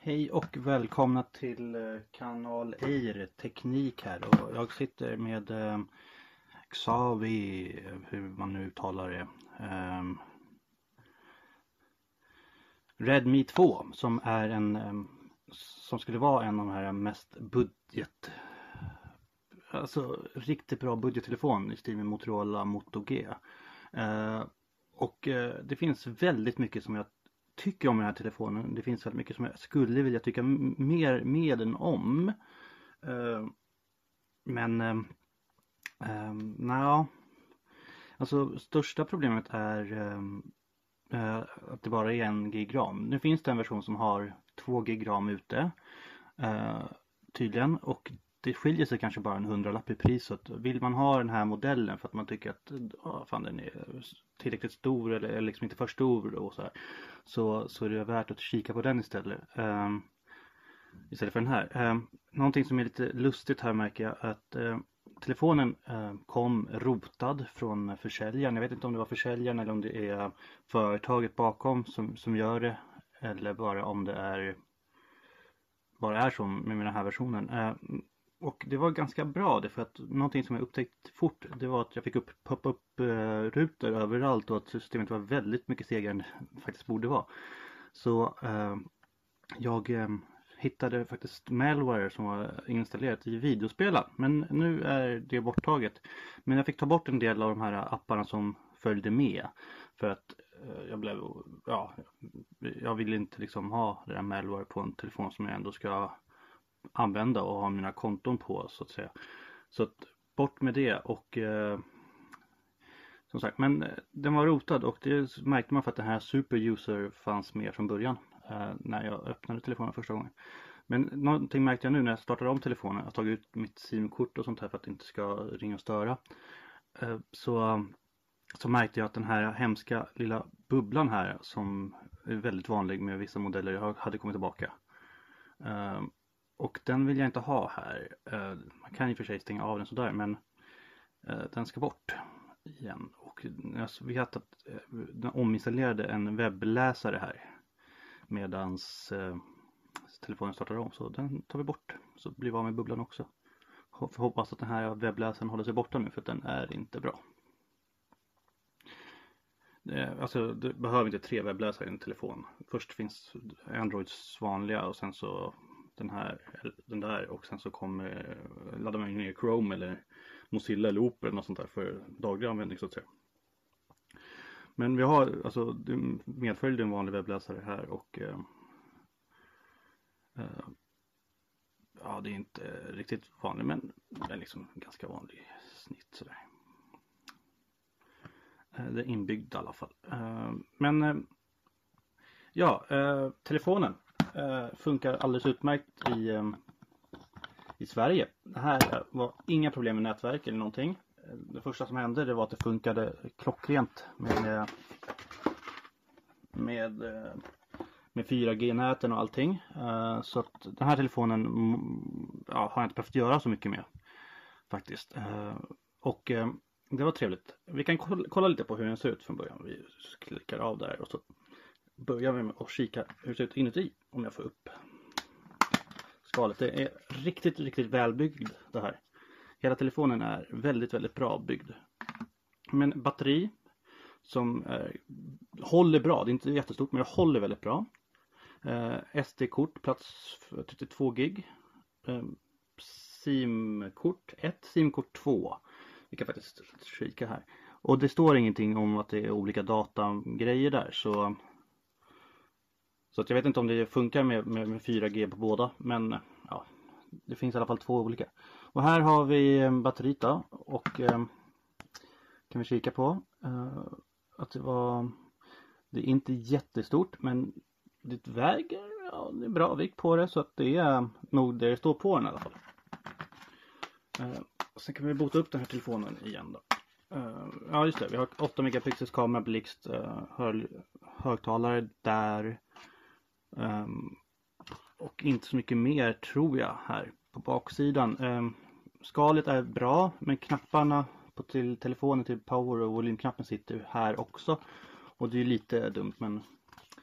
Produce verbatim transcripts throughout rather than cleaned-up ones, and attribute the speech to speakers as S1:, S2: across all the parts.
S1: Hej och välkomna till kanal Eir Teknik här, och jag sitter med eh, Xavi, hur man nu uttalar det, eh, Redmi två, som är en eh, som skulle vara en av de här mest budget, alltså riktigt bra budgettelefon i stil med Motorola Moto G. Eh, och eh, det finns väldigt mycket som jag tycker om den här telefonen. Det finns väldigt mycket som jag skulle vilja tycka mer med den om. Uh, men uh, uh, nej, alltså största problemet är uh, uh, att det bara är en gig ram. Nu finns det en version som har två gig ram ute uh, tydligen, och det skiljer sig kanske bara en hundralapp i priset. Vill man ha den här modellen för att man tycker att oh, fan, den är tillräckligt stor eller, eller liksom inte för stor och så här, så, så är det värt att kika på den istället. Um, istället för den här. Um, någonting som är lite lustigt här märker jag att uh, telefonen uh, kom rotad från försäljaren. Jag vet inte om det var försäljaren eller om det är företaget bakom som, som gör det, eller bara om det är bara är som med den här versionen. Uh, Och det var ganska bra, det för att någonting som jag upptäckt fort, det var att jag fick upp pop-up uh, rutor överallt, och att systemet var väldigt mycket segare än det faktiskt borde vara. Så uh, jag um, hittade faktiskt malware som var installerat i videospelaren, men nu är det borttaget. Men jag fick ta bort en del av de här apparna som följde med, för att uh, jag blev, ja, jag ville inte liksom ha det där malware på en telefon som jag ändå ska använda och ha mina konton på, så att säga. Så att bort med det, och eh, som sagt, men den var rotad, och det märkte man för att den här super user fanns med från början eh, när jag öppnade telefonen första gången. Men någonting märkte jag nu när jag startade om telefonen. Jag har tagit ut mitt SIM-kort och sånt här för att det inte ska ringa och störa. Eh, så, så märkte jag att den här hemska lilla bubblan här, som är väldigt vanlig med vissa modeller, jag hade kommit tillbaka. Eh, Och den vill jag inte ha här. Uh, man kan i och för sig stänga av den sådär, men uh, den ska bort igen. Och jag vet att uh, den ominstallerade en webbläsare här medans uh, telefonen startar om. Så den tar vi bort, så blir vi av med bubblan också. Får hoppas att den här webbläsaren håller sig borta nu, för att den är inte bra. Uh, alltså du behöver inte tre webbläsare i en telefon. Först finns Androids vanliga, och sen så den här, den där, och sen så kommer laddar man ner Chrome eller Mozilla eller Opera eller något sånt där för daglig användning, så att säga. Men vi har, alltså det medföljer en vanlig webbläsare här, och eh, eh, ja, det är inte riktigt vanligt, men det är liksom ganska vanlig snitt sådär. Eh, det är inbyggd i alla fall. Eh, men eh, ja, eh, telefonen Uh, funkar alldeles utmärkt i, um, i Sverige. Det här var inga problem med nätverk eller någonting. Det första som hände, det var att det funkade klockrent med med, med fyra G-näten och allting. Uh, så att den här telefonen ja, har jag inte behövt göra så mycket med faktiskt. Uh, och uh, det var trevligt. Vi kan kolla, kolla lite på hur den ser ut från början. Vi klickar av där och så börjar vi med att kika hur det ser ut inuti, om jag får upp skalet. Det är riktigt, riktigt välbyggd det här. Hela telefonen är väldigt, väldigt bra byggd. Men batteri som är, håller bra. Det är inte jättestort, men det håller väldigt bra. Eh, S D-kort, plats för trettiotvå gig. Eh, SIM-kort ett, SIM-kort två. Vi kan faktiskt kika här. Och det står ingenting om att det är olika datagrejer där, så Så att jag vet inte om det funkar med, med, med fyra G på båda. Men ja, det finns i alla fall två olika. Och här har vi batteriet då. Och eh, kan vi kika på. Eh, att det var. Det är inte jättestort. Men det väger. Ja, det är bra vikt på det. Så att det är nog det står på den i alla fall. Eh, sen kan vi bota upp den här telefonen igen då. Uh, ja just det, vi har åtta megapixels kamera, blixt, uh, hör, högtalare där. Um, och inte så mycket mer tror jag här på baksidan. Um, skalet är bra, men knapparna på till telefonen, till power och volymknappen sitter här också. Och det är lite dumt, men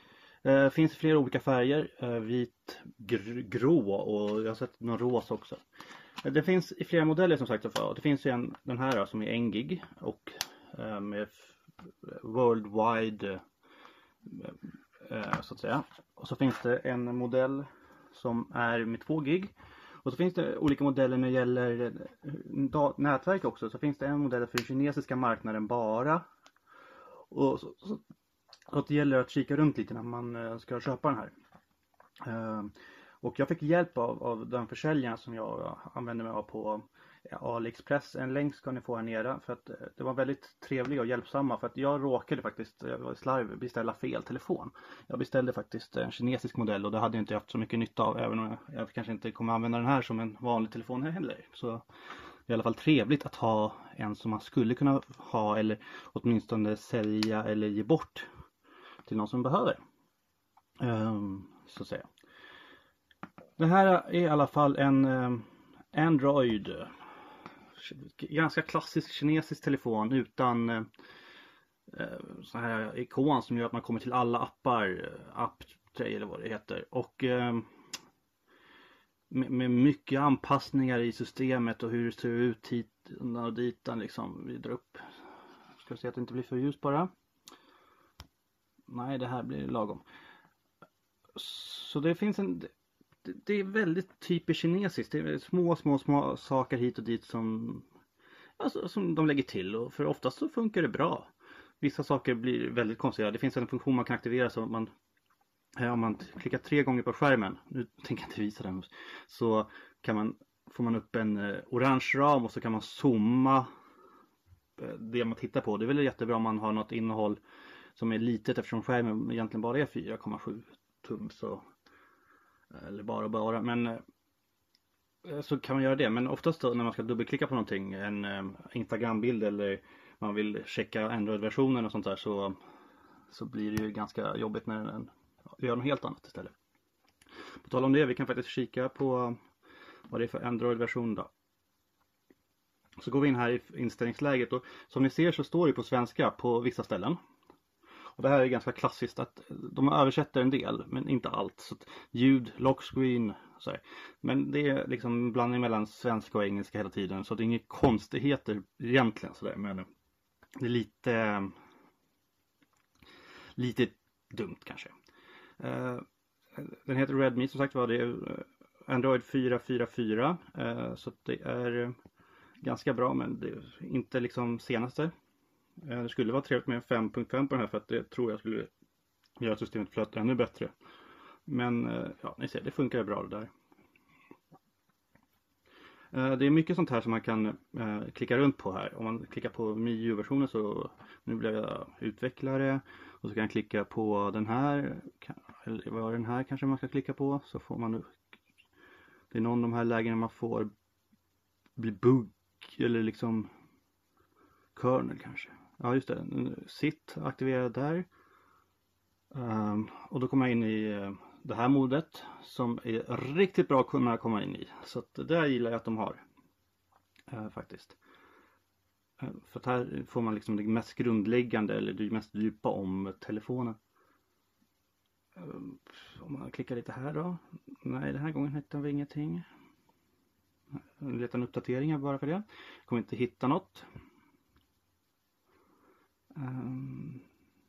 S1: Det finns flera olika färger, eh, vit, gr grå och jag har sett någon rosa också. Det finns i flera modeller som sagt. Det finns ju en, den här då, som är en gig och eh, med worldwide eh, så att säga. Och så finns det en modell som är med två gig. Och så finns det olika modeller när det gäller nätverk också. Så finns det en modell för den kinesiska marknaden bara. Och så, så, så det gäller att kika runt lite när man ska köpa den här. Uh, och jag fick hjälp av, av den försäljaren som jag använder mig av på AliExpress. En länk ska ni få här nere för att det var väldigt trevliga och hjälpsamma. För att jag råkade faktiskt, jag var slarv, beställa fel telefon. Jag beställde faktiskt en kinesisk modell och det hade jag inte haft så mycket nytta av. Även om jag, jag kanske inte kommer använda den här som en vanlig telefon heller. Så det är i alla fall trevligt att ha en som man skulle kunna ha eller åtminstone sälja eller ge bort till någon som behöver. Um, så att säga. Det här är i alla fall en um, Android, ganska klassisk kinesisk telefon utan uh, så här ikon som gör att man kommer till alla appar, app tray eller vad det heter. Och uh, med, med mycket anpassningar i systemet och hur det ser ut hit och dit liksom. Vi drar upp. Ska vi se att det inte blir för ljus bara. Nej, det här blir lagom. Så det finns en, det, det är väldigt typiskt kinesiskt. Det är små, små, små saker hit och dit som, alltså, som de lägger till. Och för oftast så funkar det bra. Vissa saker blir väldigt konstiga. Det finns en funktion man kan aktivera så att man, om man klickar tre gånger på skärmen, nu tänker jag inte visa den, så kan man, får man upp en eh, orange ram och så kan man zooma eh, det man tittar på. Det är väl jättebra om man har något innehåll som är litet eftersom skärmen egentligen bara är fyra komma sju tum så, eller bara bara, men eh, så kan man göra det. Men oftast då, när man ska dubbelklicka på någonting, en eh, Instagram-bild eller man vill checka Android-versionen och sånt där, så, så blir det ju ganska jobbigt när den gör något helt annat istället. På tal om det, vi kan faktiskt kika på vad det är för Android-version då. Så går vi in här i inställningsläget och som ni ser så står det på svenska på vissa ställen. Och det här är ganska klassiskt att de översätter en del men inte allt. Så att ljud, lockscreen, så här. Men det är liksom blandning mellan svenska och engelska hela tiden. Så det är inga konstigheter egentligen sådär. Men det är lite, lite dumt kanske. Den heter Redmi som sagt var, det är Android fyra fyra fyra. Så det är ganska bra men det är inte liksom senaste. Det skulle vara trevligt med fem punkt fem på den här för att det tror jag skulle göra systemet flöta ännu bättre. Men ja, ni ser, det funkar bra det där. Det är mycket sånt här som man kan klicka runt på här. Om man klickar på M I U versionen så nu blir jag utvecklare och så kan jag klicka på den här, eller vad är den här kanske man ska klicka på, så får man, det är någon av de här lägena man får bli bugg eller liksom kernel kanske. Ja just det, sitt aktiverad där. Um, och då kommer jag in i uh, det här modet som är riktigt bra att kunna komma in i. Så att det där gillar jag att de har. Uh, faktiskt. Uh, för att här får man liksom det mest grundläggande eller det mest djupa om telefonen. Uh, om man klickar lite här då. Nej, den här gången hittar vi ingenting. En liten uppdatering bara för det. Jag kommer inte hitta något. Um,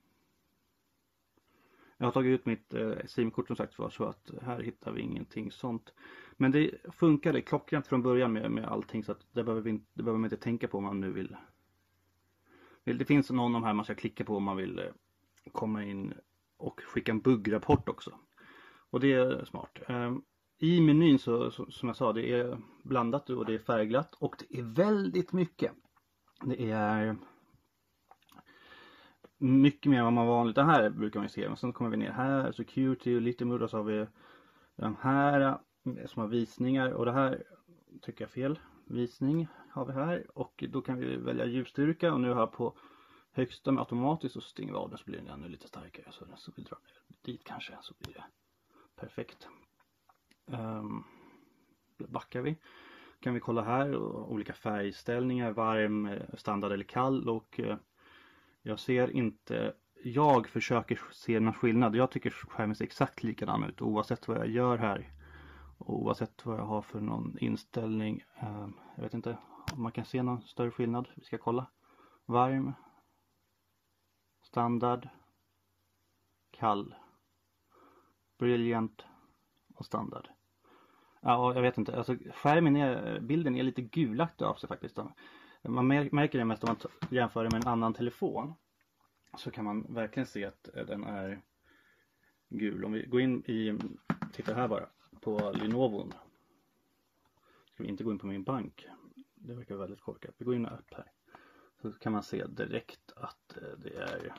S1: jag har tagit ut mitt eh, SIM-kort som sagt var, så att här hittar vi ingenting sånt. Men det funkade klockrent från början med, med allting, så att det behöver, vi, det behöver man inte tänka på om man nu vill. Det finns någon av de här man ska klicka på om man vill eh, komma in och skicka en buggrapport också. Och det är smart. Um, I menyn så, så som jag sa, det är blandat och det är färgglatt och det är väldigt mycket. Det är mycket mer än vad man vanligt. Det här brukar man se. Men sen kommer vi ner här. Security och lite mudda, så har vi de här som har visningar. Och det här tycker jag är fel. Visning har vi här. Och då kan vi välja ljusstyrka. Och nu har jag på högsta med automatiskt och stänger av den så blir den ännu lite starkare. Så, så vi drar ner dit kanske. Så blir det perfekt. Um, backar vi. Kan vi kolla här. Och olika färgställningar. Varm, standard eller kall. Och jag ser inte jag försöker se någon skillnad. Jag tycker skärmen ser exakt likadan ut oavsett vad jag gör här. Och oavsett vad jag har för någon inställning. Uh, jag vet inte om man kan se någon större skillnad. Vi ska kolla. Varm. Standard. Kall. Brilliant. Och standard. Ja, jag vet inte. Alltså, skärmen är, bilden är lite gulaktig av sig faktiskt. Man märker det mest om man jämför det med en annan telefon. Så kan man verkligen se att den är gul. Om vi går in i, titta här bara, på Lenovo. Ska vi inte gå in på min bank. Det verkar väldigt korkat. Vi går in och upp här. Så kan man se direkt att det är,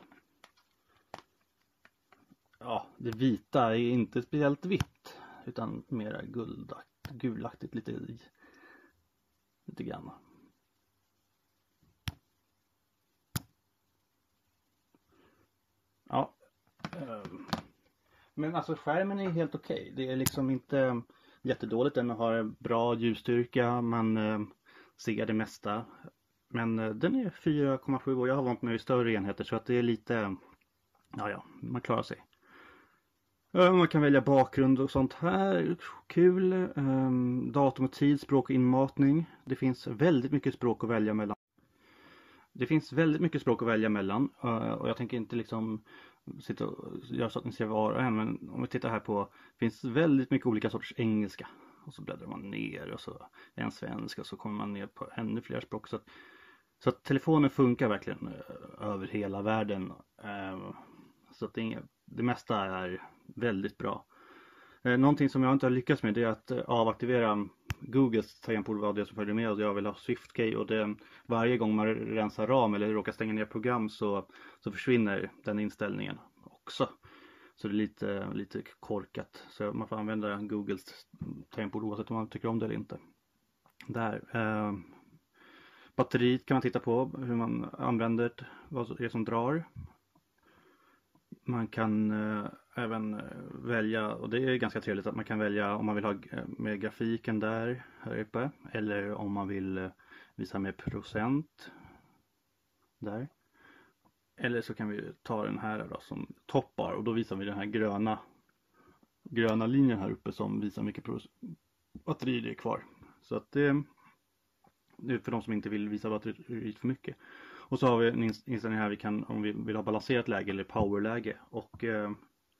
S1: ja, det vita är inte speciellt vitt. Utan mera guldakt, gulaktigt lite, lite grann. Ja. Men alltså skärmen är helt okej. Okay. Det är liksom inte jättedåligt. Den har bra ljusstyrka. Man ser det mesta. Men den är fyra komma sju och jag har vant mig vid större enheter. Så att det är lite, ja ja, man klarar sig. Man kan välja bakgrund och sånt här. Kul. Um, datum och tid, språk och inmatning. Det finns väldigt mycket språk att välja mellan. Det finns väldigt mycket språk att välja mellan. Uh, och jag tänker inte liksom sitta och göra så att ni ser var och en. Men om vi tittar här på. Det finns väldigt mycket olika sorters engelska. Och så bläddrar man ner och så en svenska. Och så kommer man ner på ännu fler språk. Så att, så att telefonen funkar verkligen uh, över hela världen. Uh, så att det, det mesta är väldigt bra. Eh, någonting som jag inte har lyckats med det är att eh, avaktivera Googles tangentbord vad det som följer med och jag vill ha SwiftKey och det, varje gång man rensar ram eller råkar stänga ner program så, så försvinner den inställningen också. Så det är lite, lite korkat. Så man får använda Googles tangentbord oavsett om man tycker om det eller inte. Där. Eh, batteriet kan man titta på hur man använder det, vad det är som drar. Man kan eh, även välja, och det är ganska trevligt att man kan välja om man vill ha med grafiken där här uppe. Eller om man vill eh, visa med procent. Där. Eller så kan vi ta den här då som toppar och då visar vi den här gröna gröna linjen här uppe som visar mycket batteri det är kvar. Så att det, det är för de som inte vill visa batteriet för mycket. Och så har vi en inställning här vi kan, om vi vill ha balanserat läge eller powerläge. Och eh,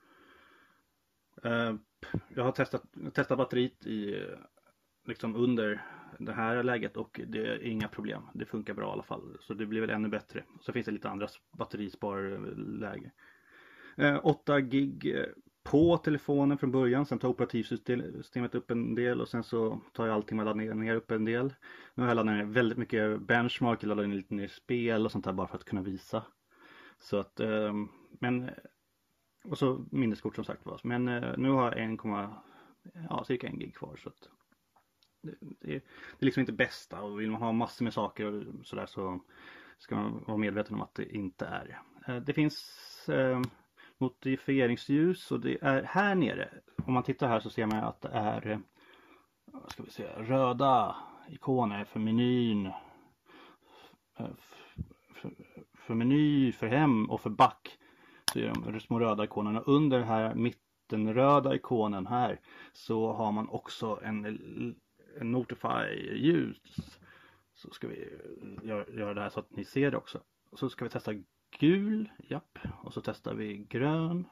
S1: eh, jag har testat, testat batteriet i liksom under det här läget och det är inga problem. Det funkar bra i alla fall. Så det blir väl ännu bättre. Så finns det lite andra batterisparläge. Eh, åtta gig på telefonen från början. Sen tar operativsystemet upp en del och sen så tar jag allting med laddar ner, ner upp en del. Nu har jag laddat ner väldigt mycket benchmark. Jag laddar in lite ner spel och sånt där bara för att kunna visa. Så att, eh, men, och så minneskort som sagt var. Men eh, nu har jag en, ja, cirka en gig kvar så att det, det, det är liksom inte bästa och vill man ha massor med saker och sådär så ska man vara medveten om att det inte är. Eh, det finns eh, modifieringsljus och det är här nere. Om man tittar här så ser man att det är, vad ska vi se, röda ikoner för menyn. För, för, för meny, för hem och för back. Så är de små röda ikonerna. Under den här mittenröda ikonen här så har man också en, en Notify-ljus. Så ska vi göra, göra det här så att ni ser det också. Så ska vi testa gul, japp. Och så testar vi grön.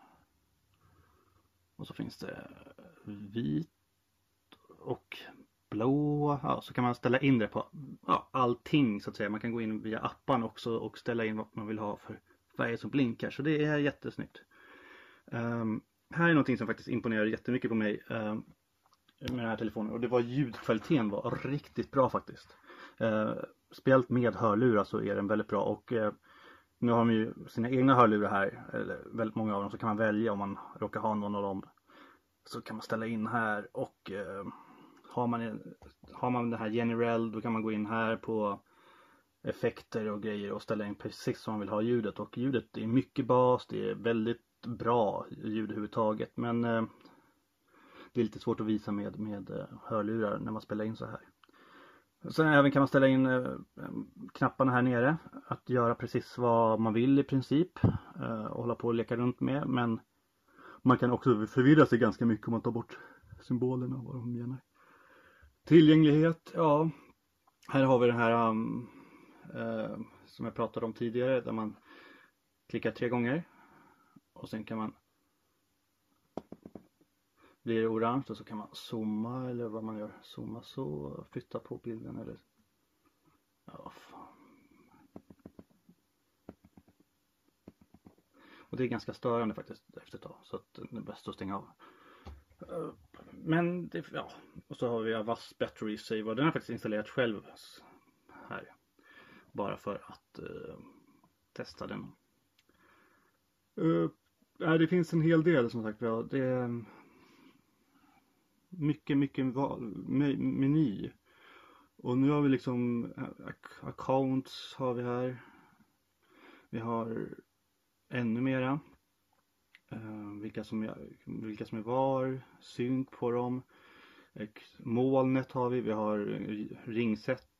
S1: Och så finns det vit och blå. Ja, så kan man ställa in det på ja, allting så att säga. Man kan gå in via appan också och ställa in vad man vill ha för färger som blinkar. Så det är jättesnyggt. Um, här är någonting som faktiskt imponerar jättemycket på mig um, med den här telefonen. Och det var ljudkvaliteten var riktigt bra faktiskt. Uh, speciellt med hörlurar så är den väldigt bra. Och uh, nu har de ju sina egna hörlurar här. Eller väldigt många av dem. Så kan man välja om man råkar ha någon av dem. Så kan man ställa in här. Och uh, har, man, har man det här generell då kan man gå in här på effekter och grejer och ställa in precis som man vill ha ljudet. Och ljudet är mycket bas, det är väldigt bra ljud överhuvudtaget. Men eh, det är lite svårt att visa med, med hörlurar när man spelar in så här. Sen även kan man ställa in eh, knapparna här nere. Att göra precis vad man vill i princip. Eh, och hålla på och leka runt med. Men man kan också förvirra sig ganska mycket om man tar bort symbolerna och vad de menar. Tillgänglighet, ja. Här har vi den här um, uh, som jag pratade om tidigare. Där man klickar tre gånger. Och sen kan man blir det orange och så kan man zooma eller vad man gör. Zooma så, flytta på bilden eller ja, fan. Och det är ganska störande faktiskt efter ett tag, så att det är bäst att stänga av. Men det, ja, och så har vi Avast Battery Saver. Den har jag faktiskt installerat själv här. Bara för att uh, testa den. Uh, ja, det finns en hel del som sagt. Ja, det är mycket, mycket val, meny. Och nu har vi liksom accounts har vi här. Vi har ännu mera. Uh, vilka, som är, vilka som är var. Synk på dem. Molnet har vi. Vi har ringset.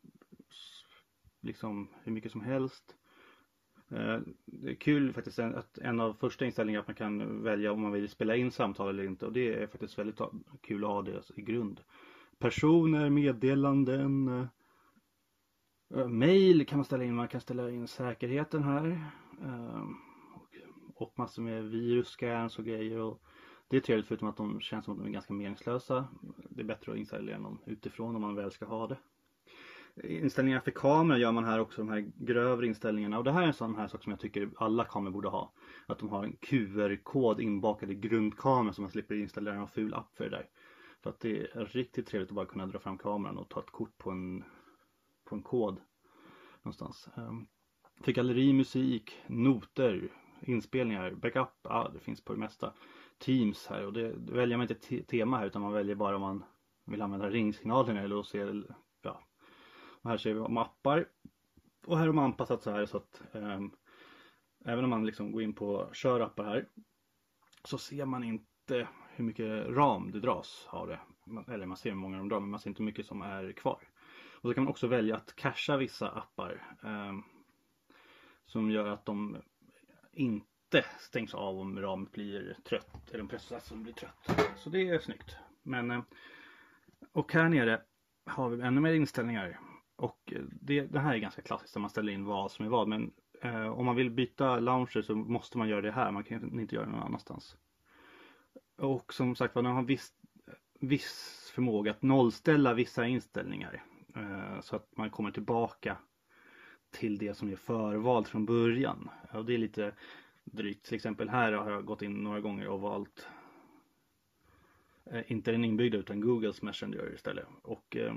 S1: Liksom hur mycket som helst. Uh, det är kul faktiskt att en av första inställningarna att man kan välja om man vill spela in samtal eller inte. Och det är faktiskt väldigt kul att ha det i grund. Personer, meddelanden. Uh, mail kan man ställa in. Man kan ställa in säkerheten här. Uh, och massor med virusscans och grejer. Och det är trevligt förutom att de känns som att de är ganska meningslösa. Det är bättre att installera dem utifrån om man väl ska ha det. Inställningar för kamera gör man här också, de här grövre inställningarna. Och det här är en sån här sak som jag tycker alla kameror borde ha. Att de har en Q R-kod inbakad i grundkameran så man slipper installera en ful app för det där. För att det är riktigt trevligt att bara kunna dra fram kameran och ta ett kort på en, på en kod någonstans. För galleri, musik, noter, inspelningar, backup, ja det finns på det mesta. Teams här, och det, det väljer man inte te- tema här utan man väljer bara om man vill använda ringsignalerna eller se, ja. Och här ser vi om appar. Och här har man anpassat så här så att um, även om man liksom går in på kör appar här så ser man inte hur mycket ram det dras av det. Eller man ser hur många de drar men man ser inte hur mycket som är kvar. Och så kan man också välja att cachea vissa appar um, som gör att de inte stängs av om ramet blir trött eller om processorn blir trött. Så det är snyggt. Men, och här nere har vi ännu mer inställningar. Och det, det här är ganska klassiskt där man ställer in vad som är vad. Men eh, om man vill byta launcher så måste man göra det här. Man kan inte göra det någon annanstans. Och som sagt var, den har viss, viss förmåga att nollställa vissa inställningar. Eh, så att man kommer tillbaka till det som är förvalt från början. Och det är lite drygt. Till exempel här har jag gått in några gånger och valt eh, inte den inbyggda utan Googles Messenger istället. Och eh,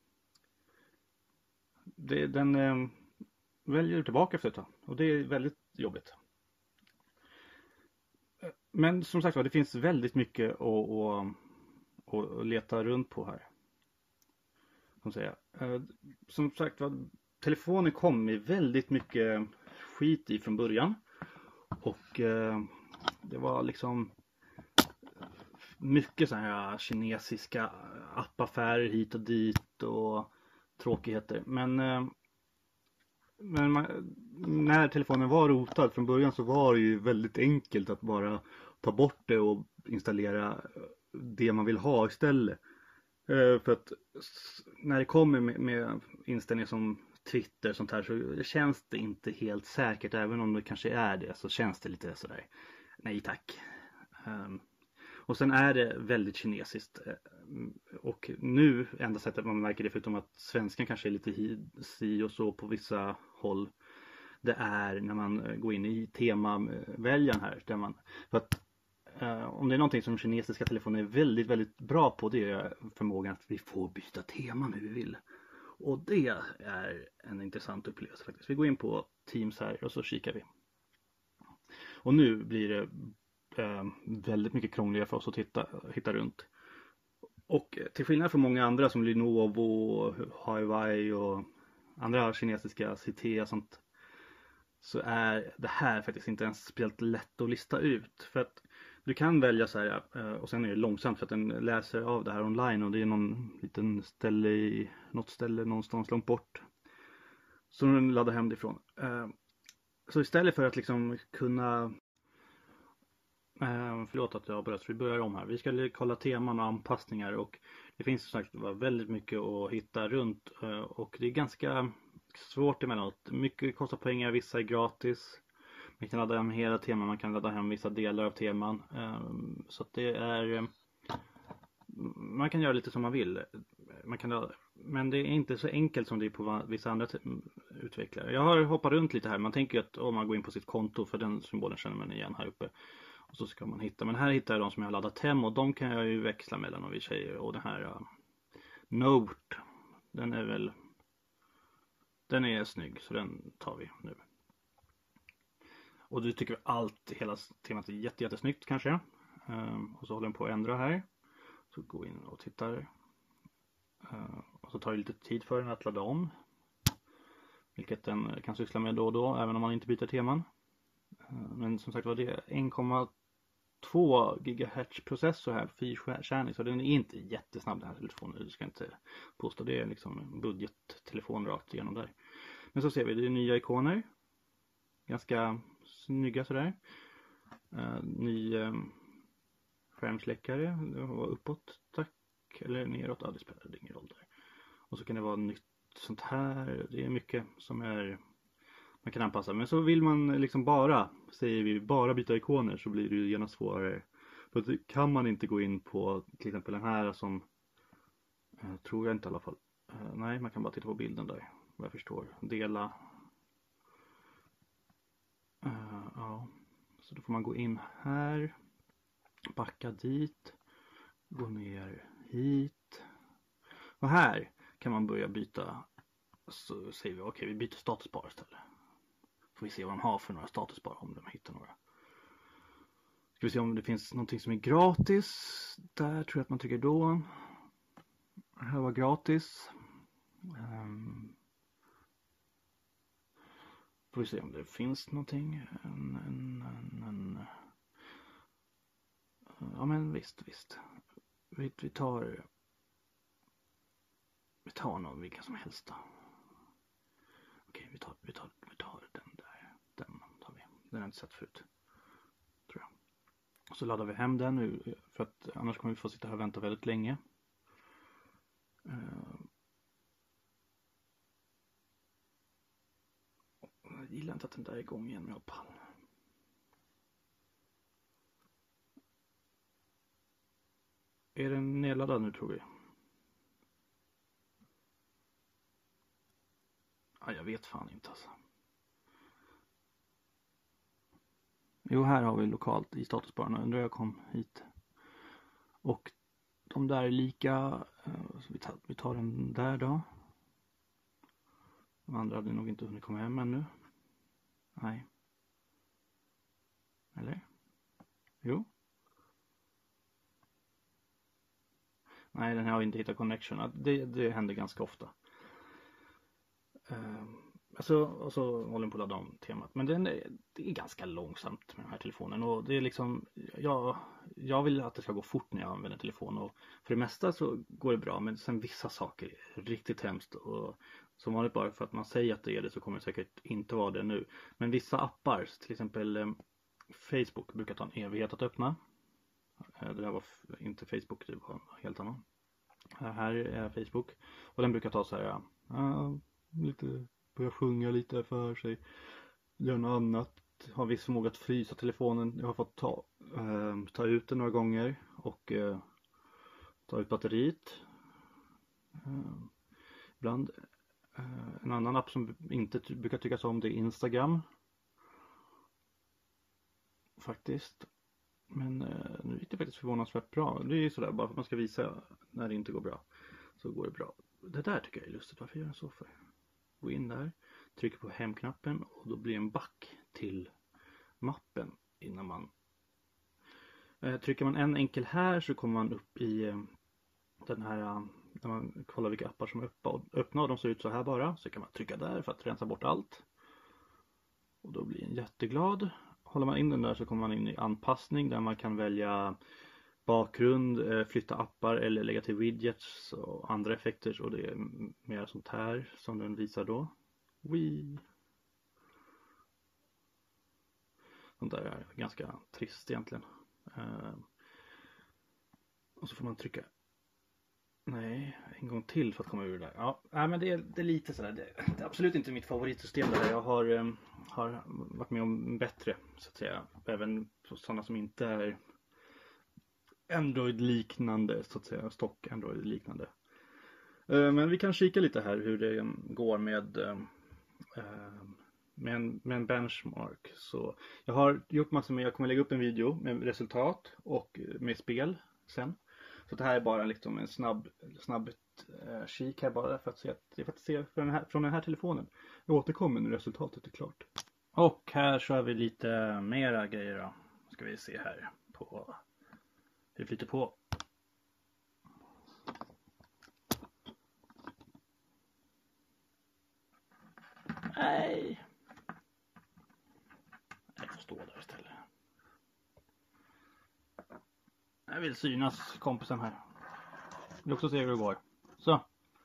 S1: det, den eh, väljer tillbaka efter ett tag. Och det är väldigt jobbigt. Men som sagt var, det finns väldigt mycket att, att, att leta runt på här. Som, säga. Eh, som sagt var, telefonen kom med väldigt mycket skit i från början. Och eh, det var liksom mycket så här kinesiska appaffärer hit och dit och tråkigheter. Men, eh, men man, när telefonen var rotad från början så var det ju väldigt enkelt att bara ta bort det och installera det man vill ha istället. Eh, för att när det kommer med, med inställningar som Twitter sånt här så känns det inte helt säkert. Även om det kanske är det så känns det lite sådär nej tack. Um, och sen är det väldigt kinesiskt. Och nu enda sättet man märker det förutom att svenskan kanske är lite si och så på vissa håll. Det är när man går in i temaväljaren här. Där man, för att uh, om det är någonting som kinesiska telefoner är väldigt väldigt bra på det är förmågan att vi får byta tema när vi vill. Och det är en intressant upplevelse faktiskt. Vi går in på Teams här och så kikar vi. Och nu blir det eh, väldigt mycket krångligare för oss att hitta, hitta runt. Och till skillnad från många andra som Lenovo, Huawei och andra kinesiska C T och sånt. Så är det här faktiskt inte ens speciellt lätt att lista ut. För att Du kan välja så här eh, och sen är det långsamt för att den läser av det här online och det är någon liten ställe i något ställe någonstans långt bort. Så den laddar hem det ifrån. Eh, Så istället för att liksom kunna eh, förlåt att jag har börjat, vi börjar om här. Vi ska kolla teman och anpassningar och det finns som sagt väldigt mycket att hitta runt eh, och det är ganska svårt emellanåt. Mycket kostar pengar, vissa är gratis. Man kan ladda hem hela teman, man kan ladda hem vissa delar av teman. Um, så att det är... Um, man kan göra lite som man vill. Man kan, men det är inte så enkelt som det är på vissa andra utvecklare. Jag har hoppat runt lite här. Man tänker ju att om man går in på sitt konto, för den symbolen känner man igen här uppe. Och så ska man hitta. Men här hittar jag de som jag har laddat hem och de kan jag ju växla mellan och vi säger. Och den här uh, Note, den är väl... Den är snygg så den tar vi nu. Och du tycker allt, hela temat är jätte, jättesnyggt kanske. Um, och så håller den på att ändra här. Så gå in och tittar. Uh, och så tar det lite tid för den att ladda om. Vilket den kan syssla med då och då, även om man inte byter teman. Uh, men som sagt var det är en komma två gigahertz processor här, fyrkärnig. Så den är inte jättesnabb den här telefonen. Du ska inte påstå det är liksom en budgettelefon rakt igenom där. Men så ser vi, det är nya ikoner. Ganska snygga sådär. Uh, ny um, skärmsläckare. Det var uppåt, tack. Eller neråt, ja det spelar ingen roll där. Och så kan det vara nytt sånt här. Det är mycket som är man kan anpassa. Men så vill man liksom bara, säger vi, bara byta ikoner så blir det ju gärna svårare. För det kan man inte gå in på till exempel den här som uh, tror jag inte i alla fall. Uh, nej, man kan bara titta på bilden där. Vad jag förstår. Dela. Uh, ja, så då får man gå in här, backa dit, gå ner hit och här kan man börja byta. Så säger vi okej, okay, vi byter statusbar istället. Får vi se vad de har för några statusbar om de hittar några. Ska vi se om det finns någonting som är gratis. Där tror jag att man trycker då. Här var gratis. Um, Får vi se om det finns någonting. En, en, en, en. Ja men visst, visst. Vi, vi tar vi tar någon vilka som helst då. Okej, vi tar, vi tar, vi tar den där. Den tar vi. Den har jag inte sett förut. Tror jag. Och så laddar vi hem den nu. För att annars kommer vi få sitta här och vänta väldigt länge. Uh, Jag gillar inte att den där är igång igen med Opal. Är den nedladdad nu tror vi? Ja, jag vet fan inte alltså. Jo, här har vi lokalt i statusbaren. Undrar jag kom hit. Och de där är lika. Så vi tar, vi tar den där då. De andra hade nog inte hunnit komma hem ännu. Nej. Eller? Jo. Nej, den här har inte hittat connection. Det, det händer ganska ofta. Uh, alltså, och så håller den på att ladda om temat. Men den är, det är ganska långsamt med den här telefonen. Och det är liksom, ja, jag vill att det ska gå fort när jag använder telefon. Och för det mesta så går det bra. Men sen vissa saker är riktigt hemskt. Och som vanligt bara för att man säger att det är det så kommer det säkert inte vara det nu. Men vissa appar, till exempel eh, Facebook brukar ta en evighet att öppna. Eh, det där var f- inte Facebook, det var helt annan. Eh, här är Facebook. Och den brukar ta så här, ja, uh, lite, börja sjunga lite för sig. Göra något annat. Har viss förmåga att frysa telefonen. Jag har fått ta, eh, ta ut den några gånger. Och eh, ta ut batteriet. Eh, ibland. Uh, en annan app som inte ty- brukar tyckas om det är Instagram. Faktiskt. Men uh, nu gick det faktiskt förvånansvärt bra. Det är ju sådär bara för att man ska visa när det inte går bra. Så går det bra. Det där tycker jag är lustigt. Varför gör jag så för? Gå in där. Trycker på hemknappen och då blir en back till mappen innan man uh, trycker man en enkel här så kommer man upp i uh, den här uh, när man kollar vilka appar som är öppna och de ser ut så här bara. Så kan man trycka där för att rensa bort allt. Och då blir en jätteglad. håller man in den där så kommer man in i anpassning där man kan välja bakgrund, flytta appar eller lägga till widgets och andra effekter. Så det är mer sånt här som den visar då. Wii. Sånt där är ganska trist egentligen. Och så får man trycka nej, en gång till för att komma ur det där. Ja, nej, men det är, det är lite sådär. Det, det är absolut inte mitt favoritsystem där. Jag har, um, har varit med om bättre, så att säga. Även sådana som inte är Android-liknande, så att säga. Stock Android-liknande. Uh, men vi kan kika lite här hur det um, går med, um, uh, med, en, med en benchmark. Så jag har gjort massor med, jag kommer lägga upp en video med resultat och med spel sen. Så det här är bara liksom en snabb, snabb eh, kik här bara för att se, för att se från, den här, från den här telefonen. Jag återkommer när resultatet är klart. Och här kör vi lite mera grejer då. Ska vi se här på hur det flyter på. Nej. Jag får stå där istället. Jag vill synas kompisen här. Jag vill också se hur det går. Så.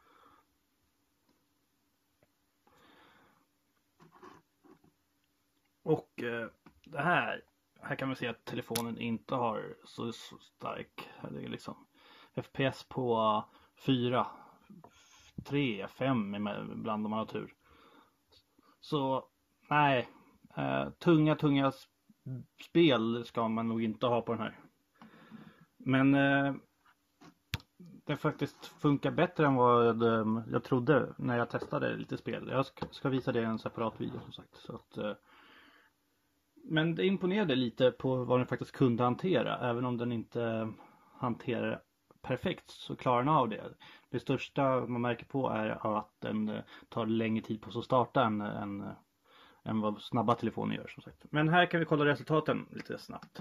S1: Och eh, det här. Här kan man se att telefonen inte har så, så stark. Det är liksom F P S på fyra, tre, fem ibland om man har tur. Så nej. Eh, tunga, tunga spel ska man nog inte ha på den här. Men eh, det faktiskt funkar bättre än vad eh, jag trodde när jag testade lite spel. Jag ska, ska visa det i en separat video som sagt. Så att, eh, men det imponerade lite på vad den faktiskt kunde hantera. Även om den inte hanterar perfekt så klarar den av det. Det största man märker på är att den tar längre tid på att starta än, än, än vad snabba telefoner gör som sagt. Men här kan vi kolla resultaten lite snabbt.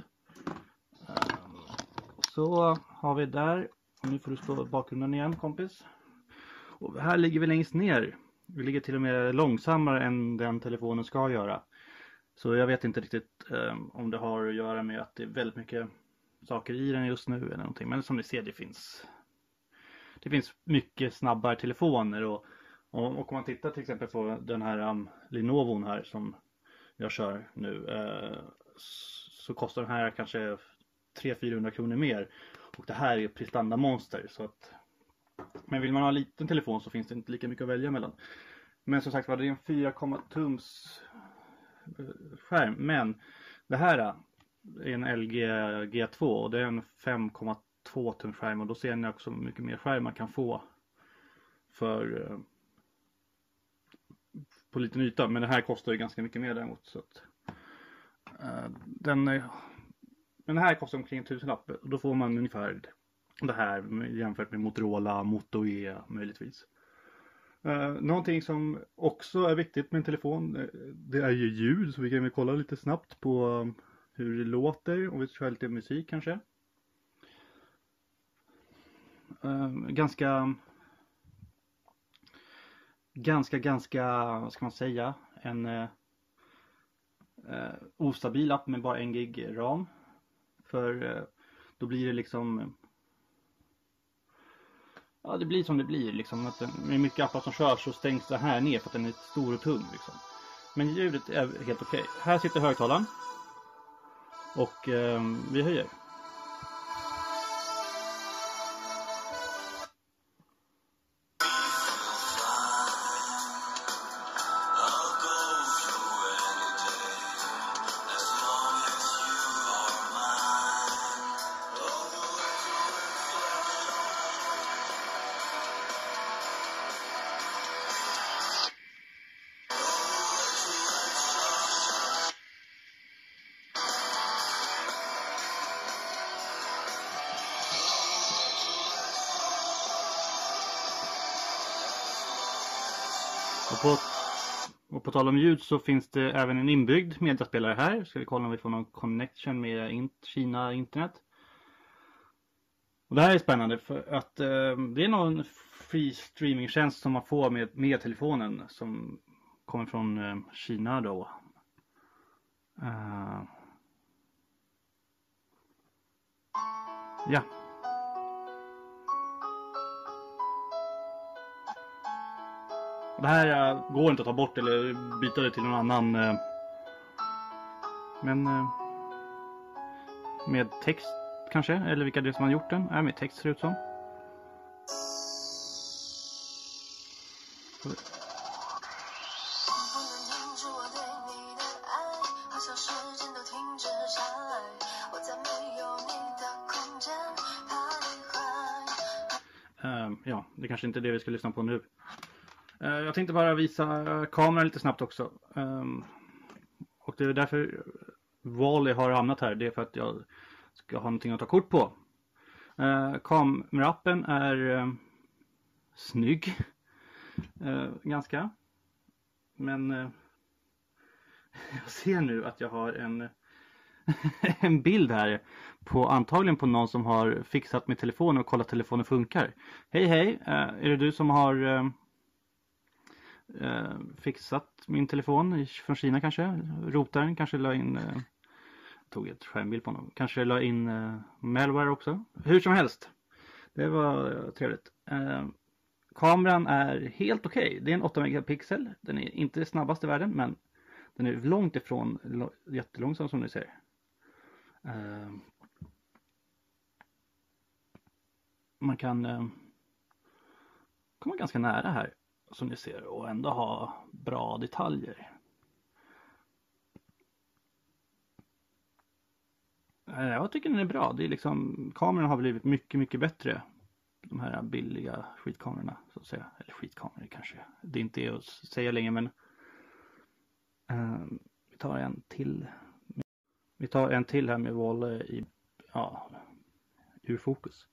S1: Så har vi där. Och nu får du stå i bakgrunden igen kompis. Och här ligger vi längst ner. Vi ligger till och med långsammare än den telefonen ska göra. Så jag vet inte riktigt um, om det har att göra med att det är väldigt mycket saker i den just nu eller någonting. Men som ni ser det finns det finns mycket snabbare telefoner. Och, och, och om man tittar till exempel på den här um, Lenovon här som jag kör nu. Uh, så kostar den här kanske tre till fyrahundra kronor mer. Och det här är prestanda monster. Så att, men vill man ha en liten telefon så finns det inte lika mycket att välja mellan. Men som sagt var det är en fyra komma tums skärm. Men det här är en L G G två och det är en fem komma två tums skärm. Och då ser ni också mycket mer skärm man kan få för på liten yta. Men det här kostar ju ganska mycket mer däremot. Så att, uh, den är Men det här kostar omkring en tusenlapp och då får man ungefär det här jämfört med Motorola, Moto E möjligtvis. Uh, någonting som också är viktigt med en telefon, det är ju ljud. Så vi kan väl kolla lite snabbt på hur det låter och vi kör lite musik kanske. Uh, ganska, ganska, ganska, vad ska man säga, en uh, uh, ostabil app med bara en gig ram. För då blir det liksom, ja det blir som det blir liksom, att den, med mycket appar som körs så stängs det här ner för att den är stor och tung liksom. Men ljudet är helt okej. Här sitter högtalaren och eh, vi höjer. Och på, och på tal om ljud så finns det även en inbyggd mediaspelare här. Ska vi kolla om vi får någon connection med in, Kina internet. Och det här är spännande för att eh, det är någon free streamingtjänst som man får med, med telefonen som kommer från eh, Kina då. Uh, Ja. Det här uh, går inte att ta bort eller byta det till någon annan. Uh, men uh, med text kanske, eller vilka det är som har gjort den. Ja, med text ser det ut som. Uh, ja, det kanske inte är det vi ska lyssna på nu. Uh, jag tänkte bara visa kameran lite snabbt också. Um, och det är därför Wall-E har hamnat här. Det är för att jag ska ha någonting att ta kort på. Uh, kamerappen är uh, snygg. Uh, ganska. Men uh, jag ser nu att jag har en en bild här på antagligen på någon som har fixat med telefon och kollat telefonen funkar. Hej hej, uh, är det du som har uh, uh, fixat min telefon från Kina kanske? Rotaren kanske la in, uh, tog ett skärmbild på honom, kanske la in uh, malware också. Hur som helst, det var uh, trevligt. Uh, kameran är helt okej, okay. Det är en åtta megapixel, den är inte snabbast i världen men den är långt ifrån jättelångsam som ni ser. Uh, man kan uh, komma ganska nära här som ni ser och ändå ha bra detaljer. Uh, jag tycker den är bra. Det är liksom, kameran har blivit mycket mycket bättre. De här billiga skitkamerorna så att säga. Eller skitkameror kanske. Det är inte det att säga längre men uh, vi tar en till. Vi tar en till här med Wall-E i, ja, ur fokus.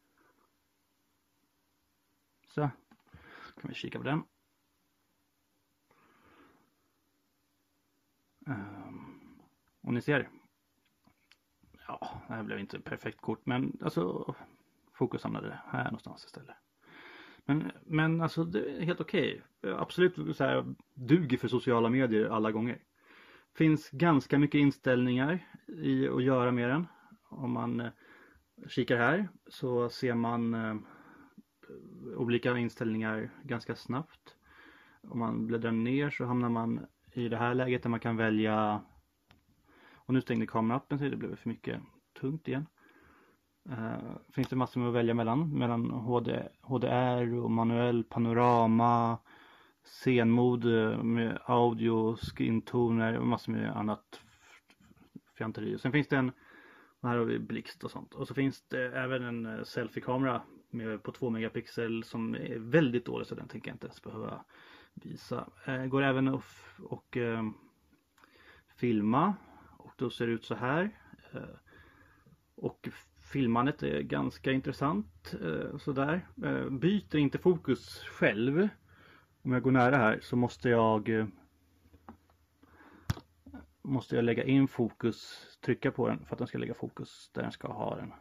S1: Så, kan vi kika på den. Um, och ni ser, ja, det här blev inte perfekt kort, men alltså fokus hamnade här någonstans istället. Men, men alltså det är helt okej. Okay. Absolut så här, duger för sociala medier alla gånger. Finns ganska mycket inställningar i att göra med den. Om man eh, kikar här så ser man eh, olika inställningar ganska snabbt. Om man bläddrar ner så hamnar man i det här läget där man kan välja. Och nu stängde kamerappen så det blev för mycket tungt igen. Uh, finns det massor med att välja mellan. Mellan H D, H D R och manuell panorama. Scenmode med audio, skintoner och massor med annat fjanteri. Och sen finns det en, här har vi blixt och sånt. Och så finns det även en selfie-kamera med på två megapixel som är väldigt dålig så den tänker jag inte ens behöva visa. Eh, går även att och, eh, filma och då ser det ut så här. Eh, och filmandet är ganska intressant eh, sådär. Eh, byter inte fokus själv. Om jag går nära här så måste jag måste jag lägga in fokus, trycka på den för att den ska lägga fokus där den ska ha den.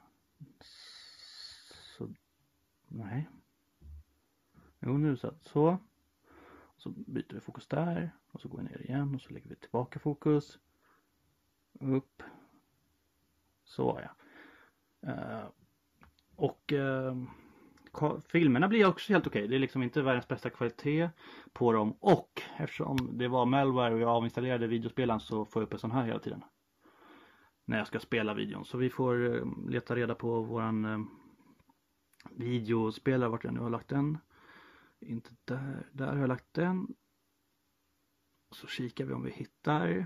S1: Så, nej. Jo, nu så. Så. Så byter vi fokus där och så går vi ner igen och så lägger vi tillbaka fokus. Upp. Så ja. Uh, och uh, filmerna blir också helt okej. Det är liksom inte världens bästa kvalitet på dem. Och eftersom det var malware och jag avinstallerade videospelaren så får jag upp en sån här hela tiden. När jag ska spela videon. Så vi får uh, leta reda på våran uh, videospelare vart jag nu har lagt den. Inte där. Där har jag lagt den. Så kikar vi om vi hittar.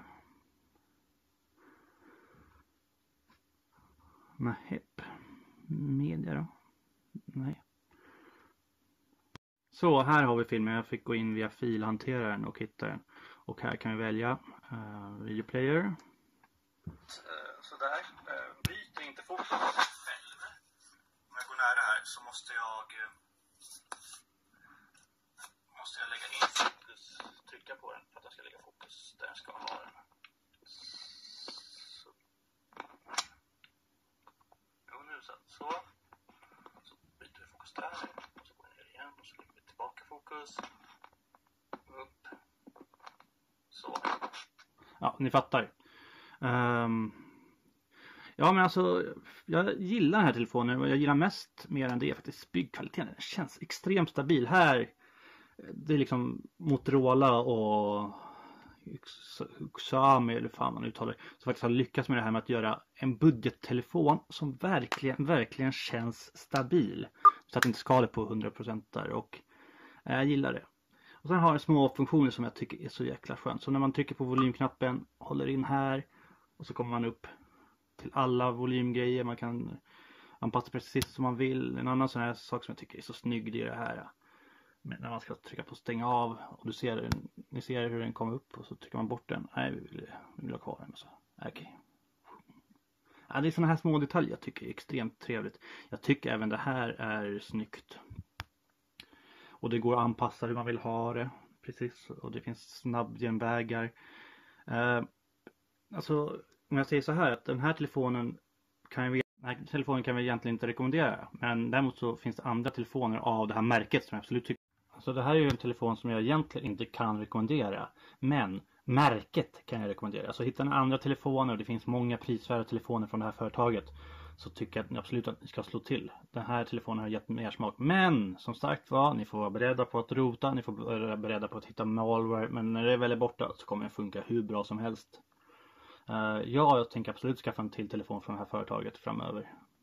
S1: Nej. Media då. Nej. Så här har vi filmen. Jag fick gå in via filhanteraren och hitta den. Och här kan vi välja uh, video player. Så där. Uh, byter inte fokus själv. Om jag går nära här så måste jag uh, måste jag lägga in fokus, trycka på den för att jag ska lägga fokus där jag ska ha den. Så. Jo, nu så. Så. Så byter vi fokus där. Och så går vi ner igen och så lägger vi tillbaka fokus. Upp. Så. Ja, ni fattar. Um, ja, men alltså jag gillar den här telefonen. Vad jag gillar mest mer än det är faktiskt byggkvaliteten. Den känns extremt stabil. Här, det är liksom Motorola och Xiaomi eller fan man uttalar det, som faktiskt har lyckats med det här med att göra en budgettelefon som verkligen, verkligen känns stabil. Så att det inte skalar på hundra procent där, och jag gillar det. Och sen har den små funktioner som jag tycker är så jäkla skönt. Så när man trycker på volymknappen, håller in här och så kommer man upp till alla volymgrejer. Man kan anpassa precis som man vill. En annan sån här sak som jag tycker är så snygg, det är det här. Men när man ska trycka på stänga av och du ser, ni ser hur den kommer upp och så trycker man bort den. Nej, vi vill, vi vill ha kvar den. Så. Okej. Okay. Ja, det är såna här små detaljer jag tycker är extremt trevligt. Jag tycker även det här är snyggt. Och det går att anpassa hur man vill ha det. Precis. Och det finns snabbgenvägar. Eh, alltså, om jag säger så här, att den här telefonen kan vi, den här telefonen kan vi egentligen inte rekommendera. Men däremot så finns det andra telefoner av det här märket som jag absolut tycker. Alltså det här är ju en telefon som jag egentligen inte kan rekommendera. Men märket kan jag rekommendera. Alltså hittar ni andra telefoner och det finns många prisvärda telefoner från det här företaget, så tycker jag att ni absolut att ni ska slå till. Den här telefonen har gett mer smak. Men som sagt var, ni får vara beredda på att rota. Ni får vara beredda på att hitta malware. Men när det är väl är borta så kommer det funka hur bra som helst. Uh, ja, jag tänker absolut skaffa en till telefon från det här företaget framöver.